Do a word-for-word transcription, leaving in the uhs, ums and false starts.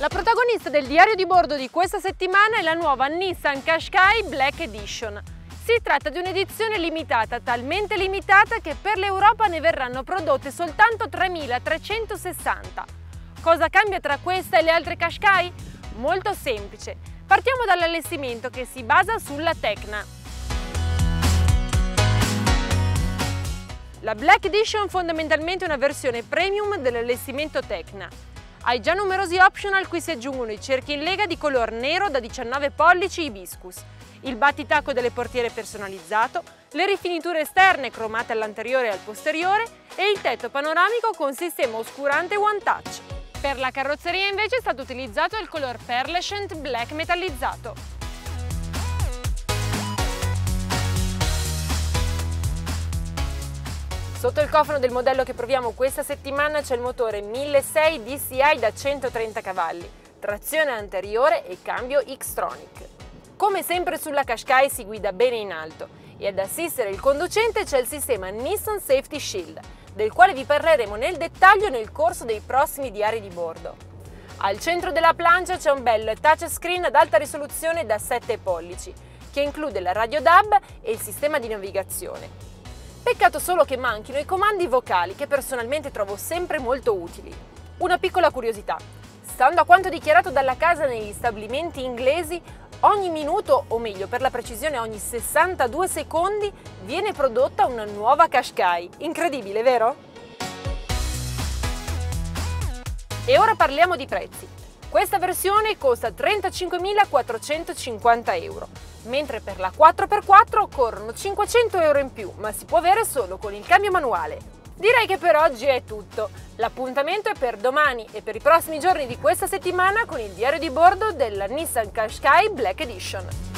La protagonista del diario di bordo di questa settimana è la nuova Nissan Qashqai Black Edition. Si tratta di un'edizione limitata, talmente limitata che per l'Europa ne verranno prodotte soltanto tremilatrecentosessanta. Cosa cambia tra questa e le altre Qashqai? Molto semplice. Partiamo dall'allestimento che si basa sulla Tecna. La Black Edition fondamentalmente è una versione premium dell'allestimento Tecna. Hai già numerosi optional cui si aggiungono i cerchi in lega di color nero da diciannove pollici hibiscus, il battitacco delle portiere personalizzato, le rifiniture esterne cromate all'anteriore e al posteriore e il tetto panoramico con sistema oscurante One Touch. Per la carrozzeria invece è stato utilizzato il color Pearlescent Black metallizzato. Sotto il cofano del modello che proviamo questa settimana c'è il motore milleseicento D C I da centotrenta cavalli, trazione anteriore e cambio Xtronic. Come sempre sulla Qashqai si guida bene in alto e ad assistere il conducente c'è il sistema Nissan Safety Shield, del quale vi parleremo nel dettaglio nel corso dei prossimi diari di bordo. Al centro della plancia c'è un bel touchscreen ad alta risoluzione da sette pollici, che include la radio D A B e il sistema di navigazione. Peccato solo che manchino i comandi vocali, che personalmente trovo sempre molto utili. Una piccola curiosità: stando a quanto dichiarato dalla casa negli stabilimenti inglesi, ogni minuto, o meglio per la precisione ogni sessantadue secondi, viene prodotta una nuova Qashqai. Incredibile, vero? E ora parliamo di prezzi. Questa versione costa trentacinquemilaquattrocentocinquanta euro, mentre per la quattro per quattro occorrono cinquecento euro in più, ma si può avere solo con il cambio manuale. Direi che per oggi è tutto. L'appuntamento è per domani e per i prossimi giorni di questa settimana con il diario di bordo della Nissan Qashqai Black Edition.